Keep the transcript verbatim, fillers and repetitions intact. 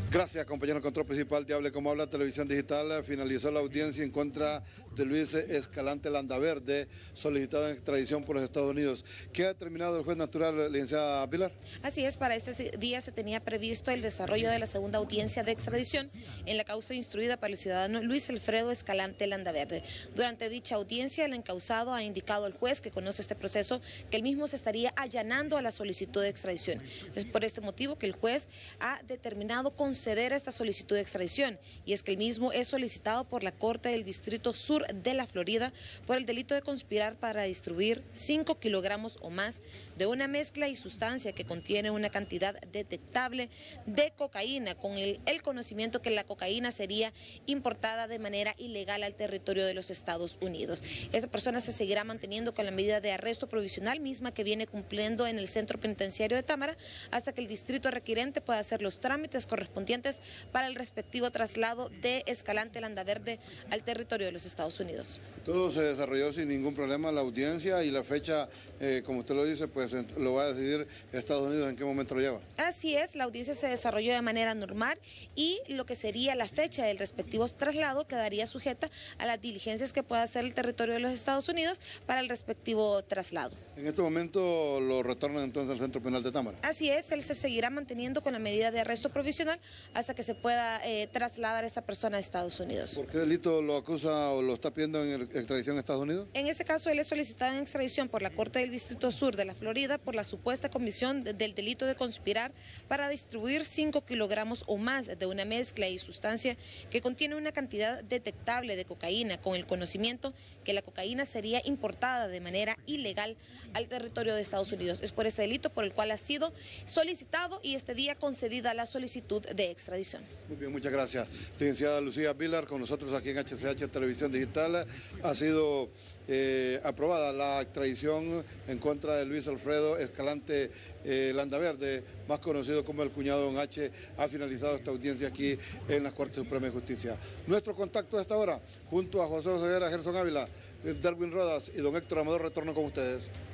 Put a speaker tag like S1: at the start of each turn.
S1: Gracias, compañero. El control principal de Hable Como Habla Televisión Digital finalizó la audiencia en contra de Luis Escalante Landaverde, solicitado en extradición por los Estados Unidos. ¿Qué ha determinado el juez natural, licenciada Pilar?
S2: Así es, para este día se tenía previsto el desarrollo de la segunda audiencia de extradición en la causa instruida para el ciudadano Luis Alfredo Escalante Landaverde. Durante dicha audiencia, el encausado ha indicado al juez que conoce este proceso que el mismo se estaría allanando a la solicitud de extradición. Es por este motivo que el juez ha determinado conceder esta solicitud de extradición, y es que el mismo es solicitado por la Corte del Distrito Sur de la Florida por el delito de conspirar para distribuir cinco kilogramos o más de una mezcla y sustancia que contiene una cantidad detectable de cocaína, con el, el conocimiento que la cocaína sería importada de manera ilegal al territorio de los Estados Unidos. Esa persona se seguirá manteniendo con la medida de arresto provisional, misma que viene cumpliendo en el centro penitenciario de Támara, hasta que el distrito requirente pueda hacer los trámites correspondientes para el respectivo traslado de Escalante Landaverde al territorio de los Estados Unidos.
S1: Todo se desarrolló sin ningún problema la audiencia, y la fecha, eh, como usted lo dice, pues lo va a decidir Estados Unidos. ¿En qué momento lo lleva?
S2: Así es, la audiencia se desarrolló de manera normal, y lo que sería la fecha del respectivo traslado quedaría sujeta a las diligencias que pueda hacer el territorio de los Estados Unidos para el respectivo traslado.
S1: En este momento lo retornan entonces al Centro Penal de Támara.
S2: Así es, él se seguirá manteniendo con la medida de arresto provisional hasta que se pueda eh, trasladar a esta persona a Estados Unidos.
S1: ¿Por qué delito lo acusa o lo está pidiendo en extradición a Estados Unidos?
S2: En ese caso, él es solicitado en extradición por la Corte del Distrito Sur de la Florida por la supuesta comisión de, del delito de conspirar para distribuir cinco kilogramos o más de una mezcla y sustancia que contiene una cantidad detectable de cocaína, con el conocimiento que la cocaína sería importada de manera ilegal al territorio de Estados Unidos. Es por este delito por el cual ha sido solicitado y este día concedida la solicitud de extradición.
S1: Muy bien, muchas gracias. Licenciada Lucía Pilar, con nosotros aquí en H C H Televisión Digital. Ha sido eh, aprobada la extradición en contra de Luis Alfredo Escalante eh, Landaverde, más conocido como el cuñado Don H. Ha finalizado esta audiencia aquí en la Corte Suprema de Justicia. Nuestro contacto a esta hora, junto a José Oseguera, Gerson Ávila, Darwin Rodas y don Héctor Amador, retorno con ustedes.